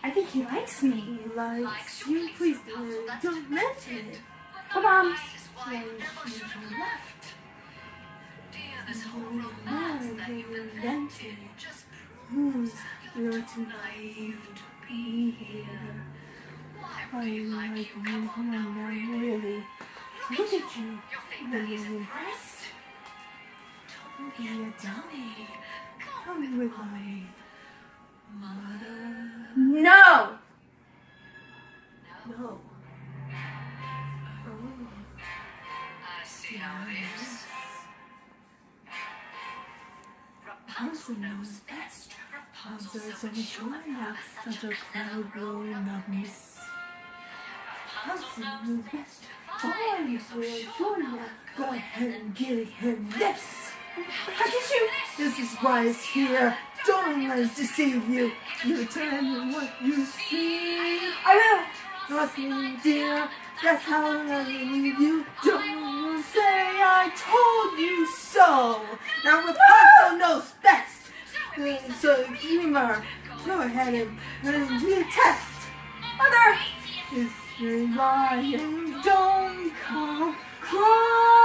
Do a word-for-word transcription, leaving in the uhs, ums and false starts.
I think he likes me. He likes you. Please do. Don't mention it. Come on. When she left. This whole You romance that you've invented just proves you're too naive to be here. Why would I you like like you? you. Come Come on on now, now, really. really. Look at you. You think that he's Really. impressed? Don't be a Be a dummy. Come with me. Mother. No! No. Oh. I see how it is. Allison knows best. Rapunzel's so mature now, such a cloud blown of mist. Allison knows best. Boys will join now. Go ahead and give him this. How did you? This is why it's here. Don't let it deceive you. You turn what you see. I Trust me, dear. That's how I leave you. Don't say I told you so. Now Rapunzel knows best. So humor. Go ahead and put it to the test. will! Mother! If you're lying, don't come cry.